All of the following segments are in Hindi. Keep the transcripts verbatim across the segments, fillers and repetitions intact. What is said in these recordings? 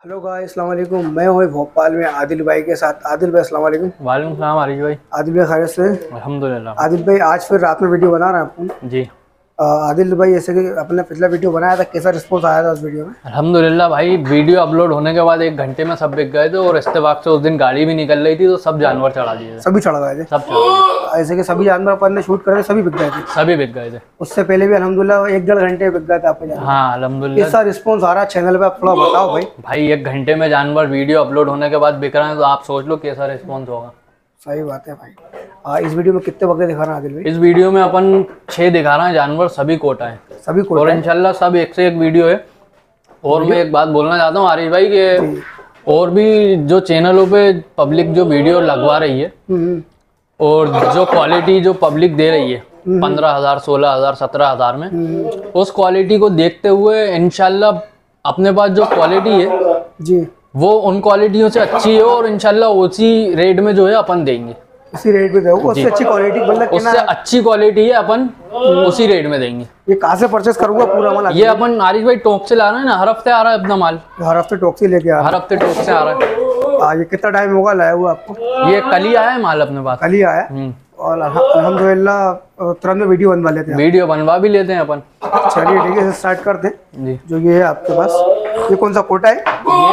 हेलो गाइस, अस्सलाम वालेकुम। मैं हूँ भोपाल में आदिल भाई के साथ। आदिल भाई अस्सलाम वालेकुम। वालेकुम सलाम आरिफ भाई। आदिल भाई खैरियत से? अल्हम्दुलिल्लाह। आदिल भाई आज फिर रात में वीडियो बना रहे हैं आपको। जी अ, आदिल भाई जैसे कि अपने पिछला वीडियो बनाया था, कैसा रिस्पॉन्स आया था उस वीडियो में? अल्हम्दुलिल्लाह भाई, वीडियो अपलोड होने के बाद एक घंटे में सब बिक गए थे और इस्तेवाक से उस दिन गाड़ी भी निकल रही थी तो सब जानवर चढ़ा दिए थे। सभी चढ़ गए थे? सब चढ़ा दिए। ऐसे कि सभी जानवर अपन ने शूट करे सभी बिक गए थे? सभी बिक गए थे। उससे पहले भी अल्हम्दुलिल्लाह एक डेढ़ घंटे बिक गए थे आपके जानवर? हाँ अल्हम्दुलिल्लाह। कैसा रिस्पॉन्स आ रहा है चैनल पे, आप थोड़ा बताओ भाई। भाई एक घंटे में जानवर वीडियो अपलोड होने के बाद बिक रहे हैं तो आप सोच लो कैसा रिस्पॉन्स होगा। सही बात है भाई। आ, इस वीडियो में कितने बकरे दिखा रहे हैं आदिल भाई? इस वीडियो में अपन छह दिखा रहे हैं जानवर, सभी कोटा है। सभी को और इंशाल्लाह सब एक से एक वीडियो है। और मैं एक बात बोलना चाहता हूँ आरिफ भाई के, और भी जो चैनलों पे पब्लिक जो वीडियो लगवा रही है और जो क्वालिटी जो पब्लिक दे रही है पंद्रह हजार सोलह हजार सत्रह हजार में, उस क्वालिटी को देखते हुए इंशाल्लाह अपने पास जो क्वालिटी है जी वो उन क्वालिटियों से अच्छी है और इंशाल्लाह उसी रेट में जो है अपन देंगे। इसी रेट पे दोगे? उससे अच्छी क्वालिटी मतलब उससे अच्छी क्वालिटी है अपन उसी रेट में देंगे। ये कहाँ से परचेस करूंगा पूरा माल? ये अपन आरिफ भाई टॉप से ला रहे हैं ना, हर हफ्ते आ रहा है अपना माल। हर हफ्ते टॉक्सी लेके आ रहा हर हफ्ते टॉप से आ रहा है। है। आ, ये कितना टाइम होगा लाया हुआ आपको? ये कल ही आया है माल अपने पास। कल ही आया और अल्हम्दुलिल्लाह तुरंत में वीडियो बनवा लेते हैं। वीडियो बनवा भी लेते हैं अपन। चलिए ठीक है, स्टार्ट करते हैं। जी जो ये है आपके पास, ये कौन सा कोटा है?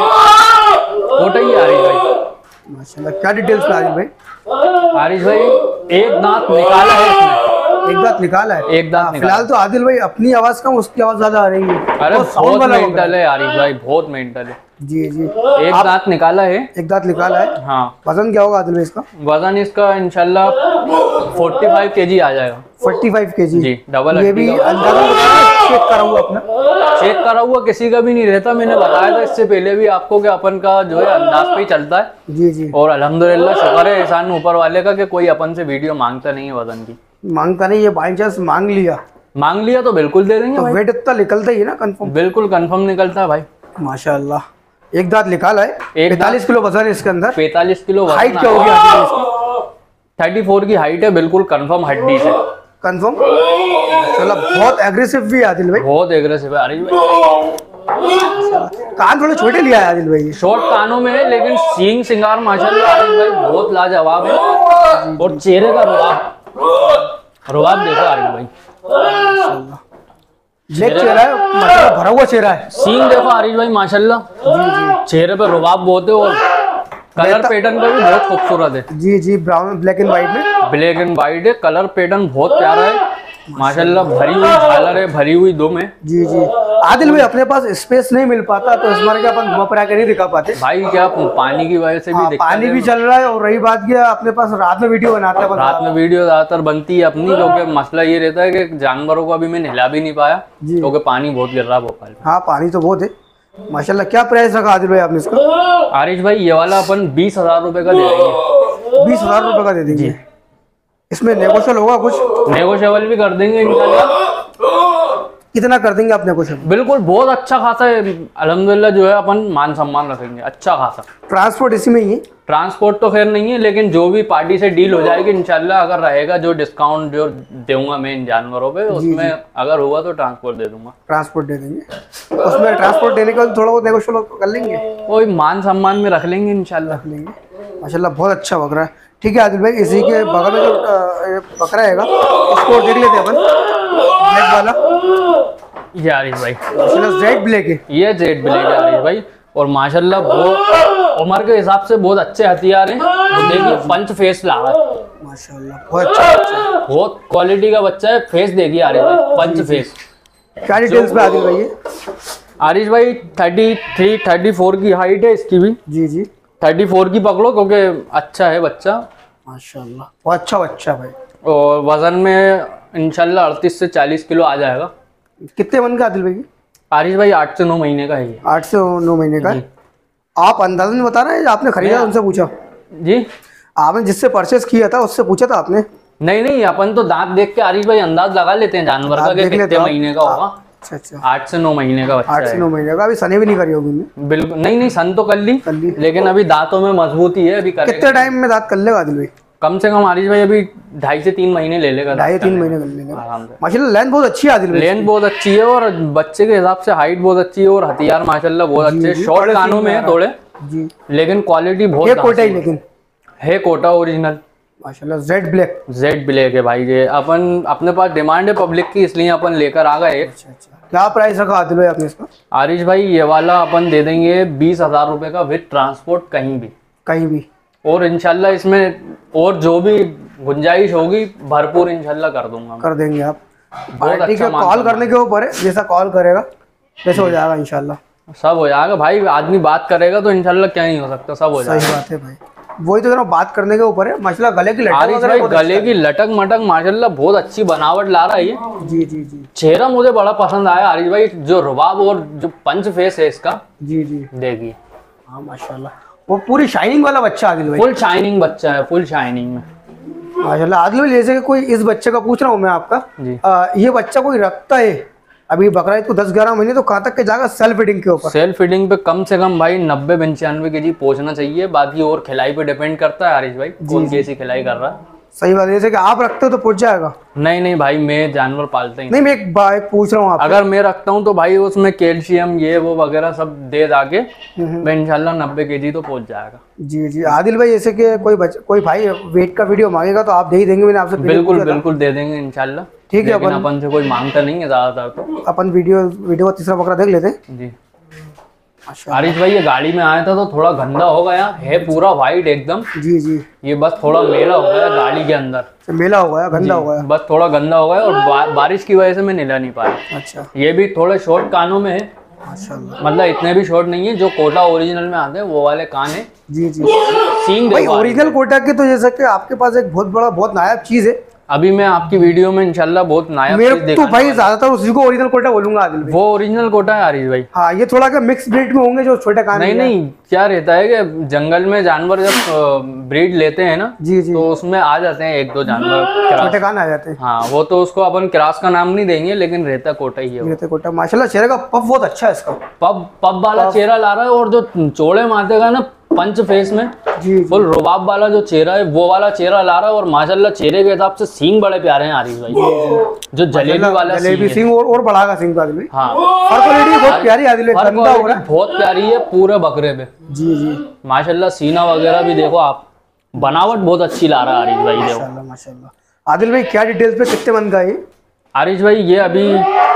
कोटा ही आ रही भाई। माशाल्लाह। क्या डिटेल्स में आदिल भाई? आरिफ भाई एक दांत निकाला है इसमें। एक दांत निकाला है? एक दांत निकाला। फिलहाल तो आदिल भाई अपनी आवाज कम, उसकी आवाज ज्यादा आ रही है। अरे बहुत साउंड बहुत वाला मेंटल है आरिफ भाई, बहुत मेंटल है। जी जी। एक दांत निकाला है। एक दांत निकाला है। हाँ। वजन क्या होगा आदिल भाई इसका? वजन इसका इंशाल्लाह पैंतालीस केजी आ जाएगा। पैंतालीस केजी? जी डबल। ये भी अंदाजा चेक करा हुआ अपना? चेक करा हुआ किसी का भी नहीं रहता। मैंने बताया था इससे पहले भी आपको कि अपन का जो है अंदाज पे ही चलता है। जी जी। और अल्हम्दुलिल्लाह शुक्र है एहसान ऊपर वाले का कि कोई अपन से वीडियो मांगता नहीं है वजन की। मांगता नहीं, ये बाई चांस मांग लिया मांग लिया तो बिल्कुल दे देंगे तो भाई। वेट इतना निकलता ही है ना कंफर्म? बिल्कुल कंफर्म निकलता है भाई। माशाल्लाह। एक दांत निकाला है। पैंतालीस किलो वजन है इसके अंदर। पैंतालीस किलो। हाइट क्या होगी आदिल इसकी? चौंतीस की हाइट है, बिल्कुल कंफर्म हड्डी से कंफर्म। चलो बहुत एग्रेसिव भी है आदिल भाई। बहुत एग्रेसिव है आरिफ भाई। कान थोड़े छोटे लिया है आदिल भाई। शॉर्ट कानों में है लेकिन सींग सिंगार माशाल्लाह आरिफ भाई बहुत लाजवाब है। और चेहरे का रुआब रुआब देखो आरिफ भाई। माशाल्लाह ब्लैक चेहरा है, मतलब भरा हुआ चेहरा है। सींग देखो आरिफ भाई माशाल्लाह। जी जी। चेहरे पे रुआब बहुत है और कलर पैटर्न का भी बहुत खूबसूरत है। जी जी। ब्राउन ब्लैक एंड व्हाइट में? ब्लैक एंड व्हाइट है, कलर पैटर्न बहुत प्यारा है माशाल्लाह। भरी हुई झालर है, भरी हुई दुम है। जी जी। आदिल भाई अपने पास स्पेस नहीं मिल पाता तो इस बार के अपन घुमा फिरा के नहीं दिखा पाते भाई। क्या पानी की वजह से भी हाँ, दिक्कत पानी है। भी चल रहा है। और रही बात क्या, अपने पास रात में वीडियो बनाते हैं। रात में वीडियो ज्यादातर बनती है अपनी, क्योंकि मसला ये रहता है कि जानवरों को अभी मैं नहला भी नहीं पाया क्योंकि पानी बहुत गिर रहा है भोपाल में। हाँ पानी तो बहुत है माशाल्लाह। क्या प्राइस रखा आदिल भाई आपने इसका? आरिश भाई ये वाला अपन बीस हजार रुपए का दे देंगे। बीस हजार रुपए का दे देंगे? इसमें नेगोशियल होगा कुछ? नेगोशिएबल भी कर देंगे इंशाल्लाह। कितना कर देंगे आप नेगोशियल? बिल्कुल बहुत अच्छा खासा है अल्हम्दुलिल्लाह। जो है अपन मान सम्मान रखेंगे अच्छा खासा। ट्रांसपोर्ट इसी में ही है? ट्रांसपोर्ट तो खैर नहीं है, लेकिन जो भी पार्टी से डील हो जाएगी इंशाल्लाह, अगर रहेगा जो डिस्काउंट जो दूंगा मैं इन जानवरों पे, उसमें अगर हुआ तो ट्रांसपोर्ट दे दूंगा। ट्रांसपोर्ट दे देंगे। उसमें ट्रांसपोर्ट देने का थोड़ा बहुत नेगोशियल कर लेंगे? कोई मान सम्मान में रख लेंगे इंशाल्लाह। रख लेंगे। माशाल्लाह बहुत अच्छा बकरा है। ठीक है आदिल भाई, इसी के बगल में जो अ, बकरा है उसको देख लेते हैं अपन। ब्लैक वाला ये आरिफ भाई जेड ब्लैक है? ये जेड ब्लैक है आरिफ भाई। और माशाल्लाह वो उम्र के हिसाब से बहुत अच्छे हथियार हैं। तो देखिए पंच फेस ला रहा है माशाल्लाह, बहुत अच्छा बच्चा है। बहुत क्वालिटी का बच्चा है। फेस देखिए आरिफ भाई, पंच फेस। क्या डिटेल्स में आदिल भाई? आरिश भाई तैंतीस चौंतीस की हाइट है इसकी भी। जी जी। चौंतीस की पकड़ो क्योंकि अच्छा है बच्चा माशाल्लाह, बहुत अच्छा बच्चा भाई। और वजन में इंशाल्लाह अड़तीस से चालीस किलो आ जाएगा। कितने मन का आदिल भाई? आरिश भाई आठ से नौ महीने का है ये। आठ से नौ महीने का है? आप अंदाजन बता रहे हैं? आपने खरीदा उनसे पूछा? जी आपने जिससे परचेस किया था उससे पूछा था आपने? नहीं नहीं, अपन तो दांत देख के आरिश भाई अंदाज लगा लेते हैं जानवर का कि कितने महीने का होगा। अच्छा अच्छा। आठ से नौ महीने का बच्चा आठ से नौ महीने का। अभी सने भी नहीं करी होगी? बिल्कुल नहीं नहीं, सन तो कर ली कर ली, लेकिन अभी दांतों में मजबूती है। अभी कितने टाइम में दांत कर लेगा आदिल भाई? कम से कम आरिश भाई अभी ढाई से तीन महीने ले लेगा। ढाई तीन महीने कर लेंगे आराम से। माशाल्लाह लेंथ बहुत अच्छी है आदिल भाई, लेंथ बहुत अच्छी है और बच्चे के हिसाब से हाइट बहुत अच्छी है और हथियार माशाल्लाह बहुत अच्छे हैं। शॉर्ट कानों में है थोड़े जी, लेकिन क्वालिटी बहुत ये कोटा ही लेकिन है, कोटा ओरिजिनल माशाल्लाह जेड ब्लैक। जेड ब्लैक है भाई। ये अपन अपने पास डिमांड है पब्लिक की, इसलिए अपन लेकर आ गए। अच्छा अच्छा, क्या प्राइस रखा आदिल भाई आपने इसका? आरिश भाई ये वाला अपन दे देंगे बीस हजार रुपए का विद ट्रांसपोर्ट कहीं भी कहीं भी, और इंशाल्लाह इसमें और जो भी गुंजाइश होगी भरपूर इंशाल्लाह कर दूंगा। कर देंगे आप, बहुत ठीक अच्छा है। कॉल करने के ऊपर है, जैसा कॉल करेगा वैसे हो जाएगा इंशाल्लाह। सब हो जाएगा भाई, आदमी बात करेगा तो इंशाल्लाह क्या नहीं हो सकता, सब हो जाएगा। सही बात है भाई, वही तो जरा बात करने के ऊपर है। माशाल्लाह गले की लटक आरिश भाई गले की लटक मटक माशाल्लाह बहुत अच्छी बनावट ला रहा है ये। जी जी जी, चेहरा मुझे बड़ा पसंद आया आरिश भाई, जो रुबाब और जो पंच फेस है इसका, जी जी देखिए। हाँ माशाल्लाह, वो पूरी शाइनिंग वाला बच्चा आदिल भाई, फुल शाइनिंग बच्चा है, फुल शाइनिंग में माशाल्लाह। आदिल भाई जैसे कि कोई इस बच्चे का पूछ रहा हूँ मैं आपका, जी। आ, ये बच्चा कोई रखता है अभी बकरा ईद को दस ग्यारह महीने, तो कहाँ तक के जाएगा सेल्फ फीडिंग के ऊपर? सेल्फ फीडिंग पे कम से कम भाई नब्बे पंचानवे के जी पहुंचना चाहिए, बाकी और खिलाई पे डिपेंड करता है आरिश भाई, कौन कैसी खिलाई कर रहा है। सही बात है, जैसे कि आप रखते हो तो पहुंच जाएगा? नहीं नहीं भाई, मैं जानवर पालते ही नहीं, मैं एक बात पूछ रहा हूँ आप, अगर मैं रखता हूँ तो भाई उसमें कैल्शियम ये वो वगैरह सब दे दाके मैं इंशाल्लाह नब्बे के जी तो पहुंच जाएगा। जी जी। आदिल भाई जैसे कि कोई बच, कोई भाई वेट का वीडियो मांगेगा तो आप दे ही देंगे? मैंने आपसे बिल्कुल बिल्कुल दे देंगे इंशाल्लाह। ठीक है, लेकिन अपन से कोई मांगता नहीं है ज्यादातर, तो अपन वीडियो वीडियो का तीसरा बकरा देख लेते हैं। जी। आरिश भाई ये गाड़ी में आया था तो थोड़ा गंदा हो गया है, पूरा वाइट एकदम। जी जी, ये बस थोड़ा मेला हो गया गाड़ी के अंदर, मेला हो गया, गंदा हो गया, बस थोड़ा गंदा हो गया और बा, बारिश की वजह से मैं निला नहीं पाया। अच्छा, ये भी थोड़े शॉर्ट कानों में है, माशाल्लाह। मतलब इतने भी शॉर्ट नहीं है, जो कोटा ओरिजिनल में आते हैं वो वाले कान है। जी जी, सींग भाई देखो ओरिजिनल कोटा के, तो जैसे कि आपके पास एक बहुत बड़ा बहुत नायाब चीज है, अभी मैं आपकी वीडियो में इंशाल्लाह बहुत नायाब चीज मेरे तो दिखाने भाई वाला ज्यादातर उसी को ओरिजिनल कोटा बोलूंगा आदिल भाई। हूं। वो ओरिजिनल कोटा है आरिश भाई। हाँ, ये थोड़ा क्या मिक्स ब्रीड में होंगे जो छोटे कान नहीं हैं। नहीं, क्या रहता है कि जंगल में जानवर जब ब्रीड लेते हैं ना, जी जी, तो उसमें आ जाते हैं एक दो जानवर क्रॉस। छोटे कान आ जाते हैं। हाँ, वो तो उसको अपन क्रॉस का नाम नहीं देंगे, लेकिन रहता कोटा ही है वो। ये तो कोटा माशाल्लाह, चेहरे का पफ बहुत अच्छा है इसका। पब पब वाला चेहरा ला रहा है, और जो चौड़े माथे का ना पंच फेस में जी, फुल रुबाब वाला जो चेहरा है वो वाला चेहरा ला रहा है, और माशाल्लाह चेहरे के हिसाब से सींग बड़े प्यारे हैं आरिश भाई, जो जलेबी वाला जलेबी सिंह और, और बढ़ागा सिंह आदिल भाई। हाँ, और क्वालिटी बहुत प्यारी आदिल भाई, हर गंदा हो रहा क्वालिटी बहुत प्यारी है पूरे बकरे पे। जी जी, माशाल्लाह सीना वगैरह भी देखो आप, बनावट बहुत अच्छी ला रहा है आरिश भाई। देखो माशाल्लाह माशाल्लाह। आदिल भाई क्या डिटेल्स पे कितने मन का है ये? आरिश भाई ये अभी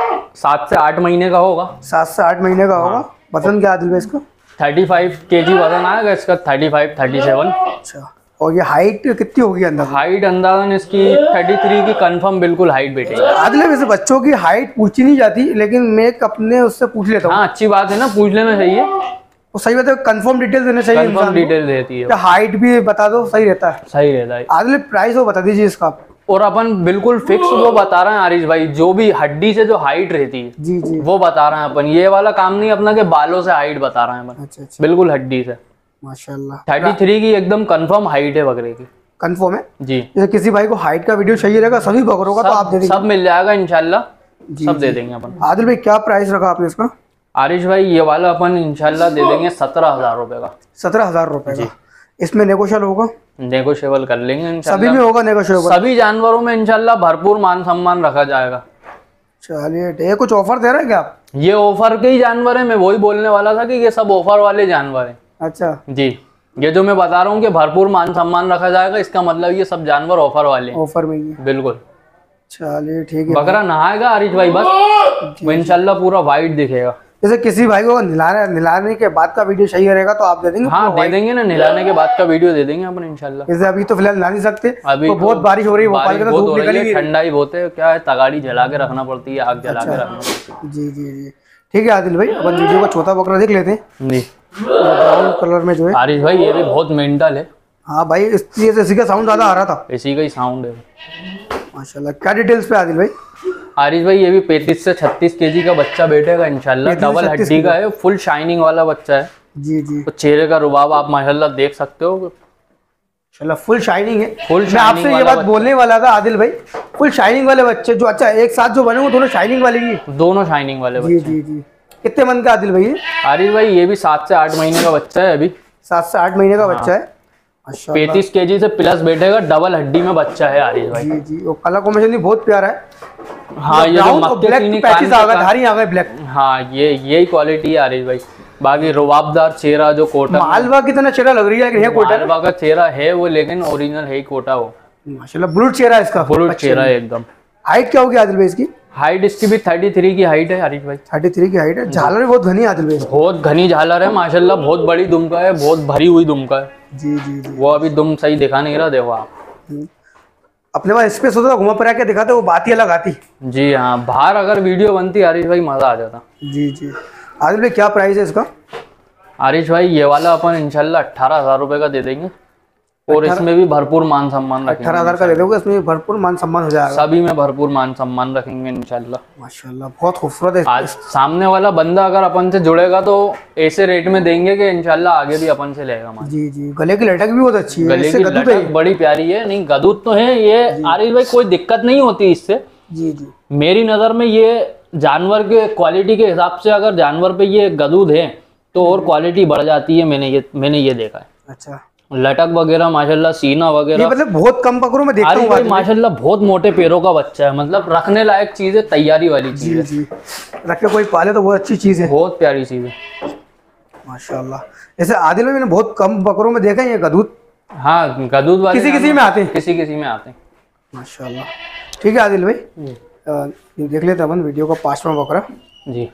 सात से आठ महीने का होगा। सात से आठ महीने का होगा। वजन क्या आदिल भाई इसका? थर्टी फाइव के जी वजन आएगा इसका, थर्टी फाइव थर्टी सेवन। अच्छा, और ये हाइट कितनी होगी अंदर? हाइट अंदाजन इसकी थर्टी थ्री की कंफर्म बिल्कुल हाइट बैठेगी। आदिल भाई वैसे बच्चों की हाइट पूछी नहीं जाती, लेकिन मैं अपने उससे पूछ लेता हूँ। हाँ, अच्छी बात है ना, पूछ लेना चाहिए, वो सही बात है, कंफर्म डिटेल देने चाहिए कंफर्म इंसान को। डिटेल देती है, हाइट भी बता दो, सही रहता है। सही रहता है। आदिल भाई प्राइस वो बता दीजिए इसका। और अपन बिल्कुल फिक्स वो बता रहे हैं आरिश भाई, जो भी हड्डी से जो हाइट रहती है जी जी, वो बता रहे हैं अपन। ये वाला काम नहीं अपना के बालों से हाइट बता रहे हैं अपन, अच्छा अच्छा, बिल्कुल हड्डी से। माशाल्लाह थर्टी थ्री की एकदम कंफर्म हाइट है बकरे की। कंफर्म है जी, जैसे किसी भाई को हाइट का वीडियो चाहिए रहेगा सभी बकरों का, तो आप दे सब, सब मिल जाएगा इंशाल्लाह, जी, सब दे जी। देंगे अपन। आदिल भाई क्या प्राइस रखा आपने इसका? आरिश भाई ये वाला अपन इंशाल्लाह दे देंगे सत्रह हजार रुपए का। सत्रह हजार रुपए का। इसमें नेगोशियल होगा? नेगोशिएबल कर लेंगे सभी इंशाल्लाह, में होगा नेगोशिएबल? सभी जानवरों में इंशाल्लाह भरपूर मान सम्मान रखा जाएगा। चलिए, ये कुछ ऑफर दे रहे हैं क्या आप? ये ऑफर के ही जानवर है, मैं वही बोलने वाला था कि ये सब ऑफर वाले जानवर हैं। अच्छा जी, ये जो मैं बता रहा हूँ कि भरपूर मान सम्मान रखा जाएगा, इसका मतलब ये सब जानवर ऑफर वाले हैं। ऑफर में ही है। बिल्कुल। चलिए ठीक है। बकरा नहाएगा आरिश भाई बस, वो इंशाल्लाह पूरा वाइट दिखेगा। जैसे किसी भाई को नहलाने नहलाने के बाद का वीडियो चाहिए रहेगा तो आप दे देंगे? हाँ, दे देंगे ना, नहलाने के बाद का वीडियो दे देंगे अपन इंशाल्लाह। जैसे अभी तो फिलहाल नहा नहीं सकते, अभी तो बहुत बारिश हो रही है भोपाल के अंदर, धूप निकली है, ठंडा ही बहुत है, क्या है तगाड़ी जला के रखना पड़ती है, आग जला के रखना पड़ती है। जी जी जी, ठीक है आदिल भाई, अपन वीडियो का चौथा बकरा देख लेते हैं। जी, ब्राउन कलर में जो है। आरिश भाई ये भी बहुत मेंटल है। हाँ भाई, इसलिए इसी का साउंड ज्यादा आ रहा था। इसी का ही साउंड है माशाल्लाह। क्या डिटेल्स पे आदिल भाई? आरिश भाई ये भी पैंतीस से छत्तीस केजी का बच्चा बैठेगा इंशाल्लाह, डबल हड्डी का है, फुल शाइनिंग वाला बच्चा है। जी जी, तो चेहरे का रुबाब आप माशाल्लाह देख सकते हो, माशाल्लाह फुल शाइनिंग है। फुल मैं आपसे ये बात बोलने वाला था आदिल भाई, फुल शाइनिंग वाले बच्चे जो, अच्छा एक साथ जो बने वो दोनों शाइनिंग वाले ही? दोनों शाइनिंग वाले जी बच्चे। जी जी। कितने मन का आदिल भाई? आरिश भाई ये भी सात से आठ महीने का बच्चा है अभी। सात से आठ महीने का बच्चा है माशाल्लाह। पैंतीस केजी से प्लस बैठेगा, डबल हड्डी में बच्चा है आरिश भाई। जी जी, वो कलर कॉम्बिनेशन भी बहुत प्यारा है। हाँ, ये जो मक्के ब्लैक चीनी पैचेस कान आ गए, का- धारी आ गए ब्लैक। हाँ, ये यही क्वालिटी है आरिश भाई। बाकी रुबाबदार चेहरा जो कोटा, मालवा की तरह चेहरा लग रही है, लेकिन है कोटा। मालवा का चेहरा है वो, लेकिन ओरिजिनल है ही कोटा वो। माशाल्लाह ब्लूट चेहरा है इसका, ब्लूट चेहरा है एकदम। हाइट क्या होगी आदिल भाई इसकी? हाइट इसकी भी थर्टी थ्री की हाइट है आरिश भाई। थर्टी थ्री की हाइट है। झालर भी बहुत घनी है आदिल भाई इसकी। बहुत घनी झालर है माशाल्लाह, बहुत बड़ी दुमका है, बहुत भरी हुई दुमका है। जी जी जी। वो अभी दुम सही दिखा नहीं रहा, देखो आप। अपने पास स्पेस होता घुमा फिरा के दिखाते, वो बात ही अलग आती। जी हाँ, बाहर अगर वीडियो बनती आरिश भाई मजा आ जाता। जी जी। आदिल भाई क्या प्राइस है इसका? आरिश भाई ये वाला अपन इंशाल्लाह अट्ठारह हजार रुपए का दे देंगे, और इसमें भी भरपूर मान सम्मान रखेंगे। अठारह हजार का दे दोगे, इसमें भरपूर मान सम्मान हो जाएगा। सभी में भरपूर मान सम्मान रखेंगे इंशाल्लाह। माशाल्लाह बहुत खूबसूरत है। आज सामने वाला बंदा अगर अपन से जुड़ेगा तो ऐसे रेट में देंगे कि इंशाल्लाह आगे भी अपन से लेगा माल। जी जी। गले की लटक भी बहुत अच्छी है। गले इससे की गद्दू पे लटक बड़ी प्यारी है। नहीं, गदूद तो है ये आरिश भाई, कोई दिक्कत नहीं होती इससे। जी जी। मेरी नज़र में ये जानवर के क्वालिटी के हिसाब से अगर जानवर पे ये गदूद है तो और क्वालिटी बढ़ जाती है। मैंने ये मैंने ये देखा है। अच्छा, लटक वगैरह माशाल्लाह, सीना ये वगैरह। मतलब बहुत कम पकड़ों में देखता आरिफ हूँ भाई आदिल भाई। माशाल्लाह बहुत मोटे पैरों का बच्चा है, मतलब रखने लायक चीज है, तैयारी वाली चीज जी है, जी। रख के कोई पाले तो बहुत अच्छी चीज है। बहुत प्यारी चीज है माशाल्लाह। जैसे आदिल भाई मैंने बहुत कम पकड़ों में देखा है ये गदूद। हाँ, गदूद वाले किसी किसी में आते हैं। किसी किसी में आते हैं। माशाल्लाह। ठीक है आदिल भाई, अ, ये देख लेते हैं अपन वीडियो का पांचवा बकरा। जी,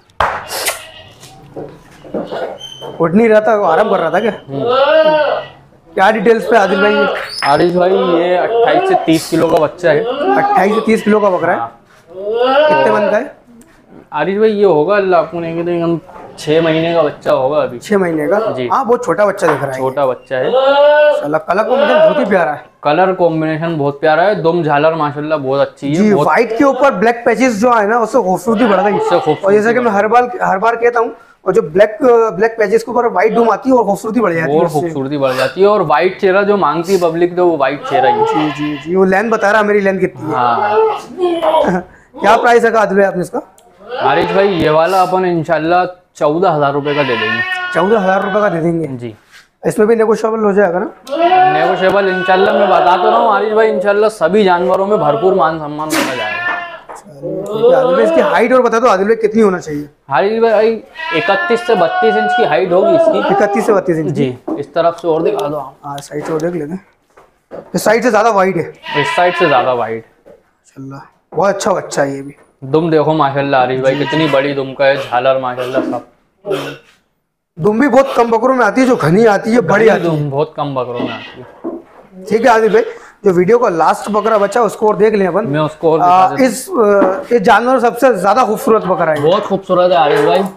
उठ नहीं रहा था, वो आराम कर रहा था क्या? क्या डिटेल्स पे आदिल भाई? आरिश भाई ये अट्ठाईस से तीस किलो का बच्चा है। अट्ठाईस से तीस किलो का बकरा है। कितने मन का है? आरिश भाई ये होगा अल्लाह आपको नहीं कहते, हम छह महीने का बच्चा होगा अभी। छह महीने का? जी। हाँ, बहुत छोटा बच्चा दिख रहा है। छोटा बच्चा है। माशाल्लाह कलर कॉम्बिनेशन बहुत ही प्यारा है। कलर कॉम्बिनेशन बहुत प्यारा है। दुम झालर माशाल्लाह बहुत अच्छी है। जी, बहुत व्हाइट के ऊपर ब्लैक पैचेस जो है ना, उससे खूबसूरती बढ़ गई। उससे खूबसूरती और जैसा कि मैं हर बार हर बार कहता हूँ, और जो ब्लैक ब्लैक पैचेस के ऊपर व्हाइट डूम आती है और खूबसूरती बढ़ जाती है और उससे। खूबसूरती बढ़ जाती है। और व्हाइट चेहरा जो मांगती है पब्लिक, तो वो व्हाइट चेहरा ही है। जी जी जी। वो लेंथ बता रहा है मेरी लेंथ कितनी हाँ है। क्या प्राइस है आदिल भाई आपने इसका? आरिश भाई ये वाला अपन इंशाल्लाह चौदह हजार रुपए का दे देंगे। चौदह हजार रुपये का दे देंगे। जी, इसमें भी नेगोशिएबल हो जाएगा ना? नेगोशिएबल इंशाल्लाह। मैं बता तो रहा हूँ आरिश भाई, इंशाल्लाह सभी जानवरों में भरपूर मान सम्मान रखा जाएगा। ठीक है आदिल भाई, इसकी हाइट और बता दो आदिल भाई कितनी होना चाहिए? आरिश भाई इकतीस से बत्तीस इंच की हाइट होगी इसकी। इकतीस से बत्तीस इंच। जी, इस तरफ से और दिखा दो आप। हाँ, साइड से और देख लेते हैं। इस साइड से ज्यादा वाइड है। इस साइड से ज्यादा वाइट। माशाल्लाह बहुत अच्छा बच्चा है ये भी। दुम देखो माशाल्लाह आरिश भाई, कितनी बड़ी दुम का है। झालर माशाल्लाह सब। दुम भी बहुत कम बकरों में आती है, जो घनी आती है बड़ी आती है। दुम बहुत कम बकरों में आती है। ठीक है आदिल भाई, जो वीडियो का लास्ट बकरा बचा उसको और देख लें अपन। मैं उसको और आ, दिखा देता इस आ, इस जानवर सबसे ज्यादा खूबसूरत बकरा है। हूं। बहुत खूबसूरत है आरिश भाई।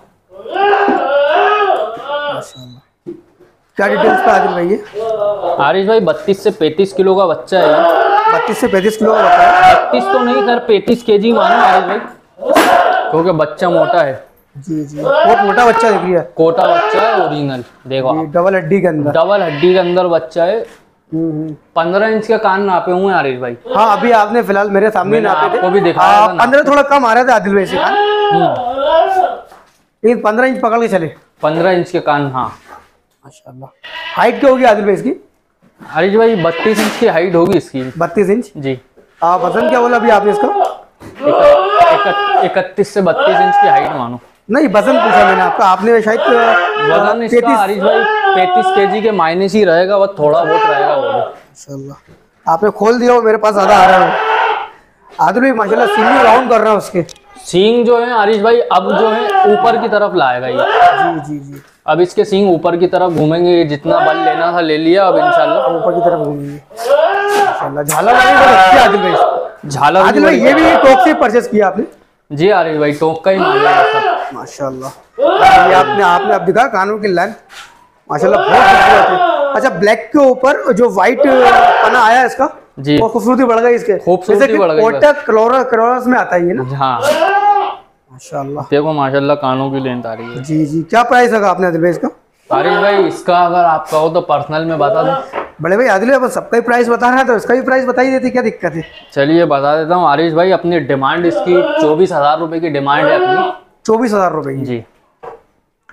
माशाल्लाह। क्या डिटेल्स पे आदिल भाई? ये आरिश भाई बत्तीस से पैंतीस किलो का बच्चा है। बत्तीस से पैंतीस किलो का बकरा है। बत्तीस तो नहीं कर, पैंतीस केजी मानो आरिश भाई, क्योंकि बच्चा मोटा है। जी जी, बहुत मोटा बच्चा दिख रहा है। कोटा बच्चा है ओरिजिनल, देखो ये आप। डबल हड्डी के अंदर। डबल हड्डी के अंदर बच्चा है। हम्म, हम्म। पंद्रह इंच के कान नापे हुए हैं आरिश भाई। हाँ, अभी आपने फिलहाल मेरे सामने मैंने नापे थे। आपको भी दिखाया था ना। पंद्रह थोड़ा कम आ रहा था आदिल भाई से कान, हम्म, लेकिन पंद्रह इंच पकड़ के चले। पंद्रह इंच के कान। हाँ माशाल्लाह। हाइट क्या होगी आदिल भाई इसकी? आरिश भाई बत्तीस इंच की हाइट होगी इसकी। बत्तीस इंच। जी, आ, वजन क्या बोला अभी आपने इसका? इकतीस से बत्तीस इंच की हाइट मानो। नहीं, वजन पूछा मैंने आपका, आपने शायद वजन इसका पैंतीस। आरिश भाई पैंतीस केजी के माइनस ही रहेगा, वो थोड़ा बहुत रहेगा वो भी। माशाल्लाह आपने खोल दिया हो, मेरे पास आधा आ रहा है। आदिल भाई माशाल्लाह सींग राउंड कर रहा है उसके। सींग जो है आरिश भाई अब जो है ऊपर की तरफ लाएगा ये। जी जी जी। अब इसके सींग ऊपर की तरफ घूमेंगे। जितना बल लेना था ले लिया, अब इंशाल्लाह ऊपर की तरफ घूमेंगे। माशाल्लाह झालर वाली बहुत अच्छी है आदिल भाई। झालर आदिल भाई ये भी टॉप से परचेस किया आपने? जी आरिश भाई, टोक का ही माल है सब। माशाल्लाह। ये आपने आपने अब दिखा कानों की लेंथ माशाल्लाह बहुत खूबसूरत है। अच्छा, ब्लैक के ऊपर जो व्हाइट पना आया है इसका, जी, वो खूबसूरती बढ़ गई इसके। खूबसूरती जैसे कि बढ़ गई कोटा क्लोरा क्लोरस में आता है ये ना। हाँ माशाल्लाह। देखो माशाल्लाह कानों की लेंथ आ रही है। जी जी। क्या प्राइस लगा आपने आदिल भाई इसका? आरिश भाई इसका अगर आप कहो तो पर्सनल में बता दूं। बड़े भाई आदिल भाई सबका ही प्राइस बता रहा है, तो इसका भी प्राइस बता ही देती, क्या दिक्कत है? चलिए बता देता हूँ आरिश भाई, अपनी डिमांड इसकी चौबीस हजार रुपए की डिमांड है अपनी। चौबीस हजार रुपए की। जी,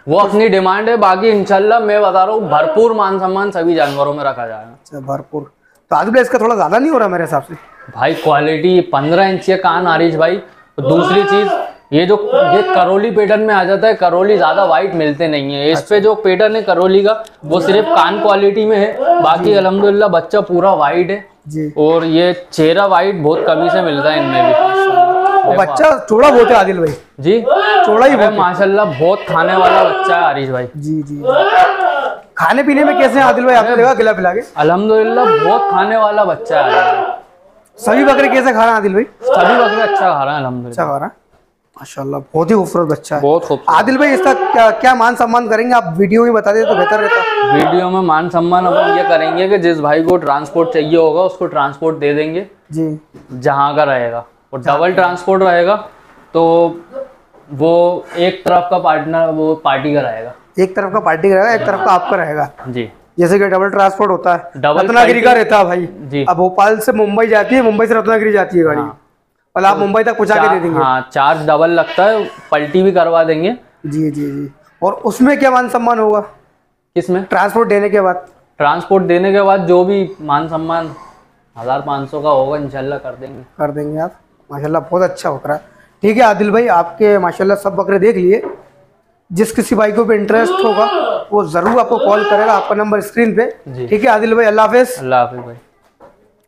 वो अपनी डिमांड है, बाकी इंशाल्लाह मैं बता रहा हूँ भरपूर मान सम्मान सभी जानवरों में रखा जाएगा। अच्छा भरपूर। तो आदिल भाई इसका थोड़ा ज्यादा नहीं हो रहा मेरे हिसाब से? भाई क्वालिटी पंद्रह इंच के कान आरिश भाई। दूसरी चीज ये जो ये करोली पैटर्न में आ जाता है, करोली ज्यादा वाइट मिलते नहीं है। इस पे जो पैटर्न है करोली का वो सिर्फ कान क्वालिटी में है, बाकी अल्हम्दुलिल्लाह बच्चा पूरा वाइट है जी। और ये चेहरा वाइट बहुत कमी से मिलता है इनमें भी। और बच्चा चौड़ा बहुत है आदिल भाई जी, चौड़ा ही बहुत है। माशाल्लाह बहुत खाने वाला बच्चा है आरिश भाई। जी जी। खाने पीने में कैसे हैं आदिल भाई, आपने देखा खिला पिला के? अल्हम्दुलिल्लाह बहुत खाने वाला बच्चा है। सभी बकरे कैसे खा रहे हैं आदिल भाई? सभी बकरे अच्छा खा रहे हैं अल्हम्दुलिल्लाह। अच्छा खा रहा है माशाल्लाह, बहुत ही खूबसूरत बच्चा है। बहुत खूबसूरत। आदिल भाई इसका क्या, क्या मान सम्मान करेंगे आप? वीडियो में बता देते तो बेहतर रहता। वीडियो में मान सम्मान अपन ये करेंगे कि जिस भाई को ट्रांसपोर्ट चाहिए होगा उसको ट्रांसपोर्ट दे देंगे जी, जहाँ का रहेगा। और डबल ट्रांसपोर्ट रहेगा तो वो एक तरफ का पार्टनर वो पार्टी का रहेगा। एक तरफ का पार्टी का रहेगा, एक तरफ का आपका रहेगा जी। जैसे कि डबल ट्रांसपोर्ट होता है, डबल रत्नागिरी का रहता है भाई जी। अब भोपाल से मुंबई जाती है, मुंबई से रत्नागिरी जाती है गाड़ी, और आप मुंबई तक पहुंचा के दे देंगे। हाँ, चार्ज डबल लगता है, पलटी भी करवा देंगे। जी जी जी। और उसमें क्या मान सम्मान होगा किसमें? ट्रांसपोर्ट देने के बाद? ट्रांसपोर्ट देने के बाद जो भी मान सम्मान हजार पाँच सौ का होगा इंशाल्लाह कर देंगे। कर देंगे आप। माशाल्लाह बहुत अच्छा बकरा है। ठीक है आदिल भाई, आपके माशाल्लाह सब बकरे देख लिए। जिस किसी भाई को भी इंटरेस्ट होगा वो जरूर आपको कॉल करेगा, आपका नंबर स्क्रीन पे। ठीक है आदिल भाई, अल्लाह हाफिज। अल्लाह हाफिज भाई।